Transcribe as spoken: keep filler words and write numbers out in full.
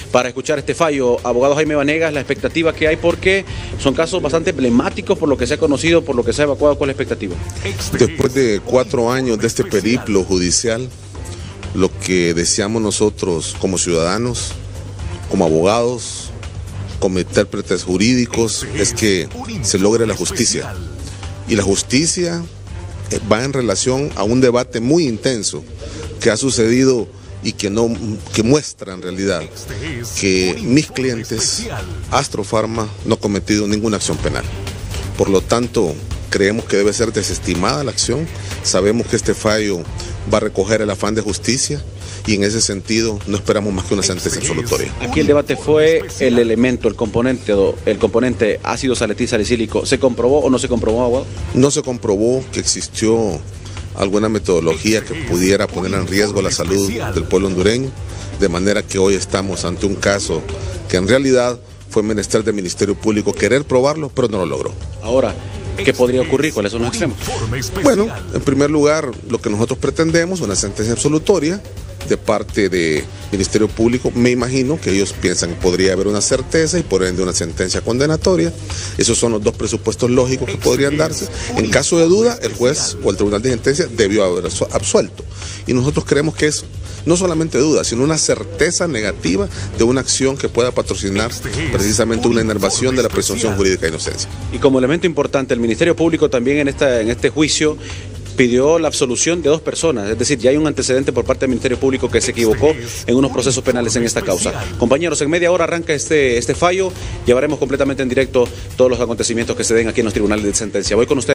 para escuchar este fallo. Abogado Jaime Vanegas, la expectativa que hay, porque son casos bastante emblemáticos por lo que se ha conocido, por lo que se ha evacuado. ¿Cuál es la expectativa? Después de cuatro años de este periplo judicial, lo que deseamos nosotros como ciudadanos, como abogados, como intérpretes jurídicos, es que se logre la justicia. Y la justicia va en relación a un debate muy intenso que ha sucedido y que, no, que muestra en realidad que mis clientes, Astrofarma, no ha cometido ninguna acción penal. Por lo tanto, creemos que debe ser desestimada la acción. Sabemos que este fallo va a recoger el afán de justicia y en ese sentido no esperamos más que una sentencia absolutoria. Aquí el debate fue el elemento, el componente, el componente ácido salicílico salicílico. ¿Se comprobó o no se comprobó, abogado? No se comprobó que existió alguna metodología que pudiera poner en riesgo la salud del pueblo hondureño, de manera que hoy estamos ante un caso que en realidad fue menester del Ministerio Público querer probarlo, pero no lo logró. Ahora, ¿qué podría ocurrir? ¿Cuáles son los extremos? Bueno, en primer lugar, lo que nosotros pretendemos, una sentencia absolutoria de parte del Ministerio Público. Me imagino que ellos piensan que podría haber una certeza y por ende una sentencia condenatoria. Esos son los dos presupuestos lógicos que podrían darse. En caso de duda, el juez o el tribunal de sentencia debió haber absuelto. Y nosotros creemos que es no solamente duda, sino una certeza negativa de una acción que pueda patrocinar precisamente una enervación de la presunción jurídica de inocencia. Y como elemento importante, el Ministerio Público también en, esta, en este juicio pidió la absolución de dos personas, es decir, ya hay un antecedente por parte del Ministerio Público que se equivocó en unos procesos penales en esta causa. Compañeros, en media hora arranca este, este fallo, llevaremos completamente en directo todos los acontecimientos que se den aquí en los tribunales de sentencia. Voy con ustedes.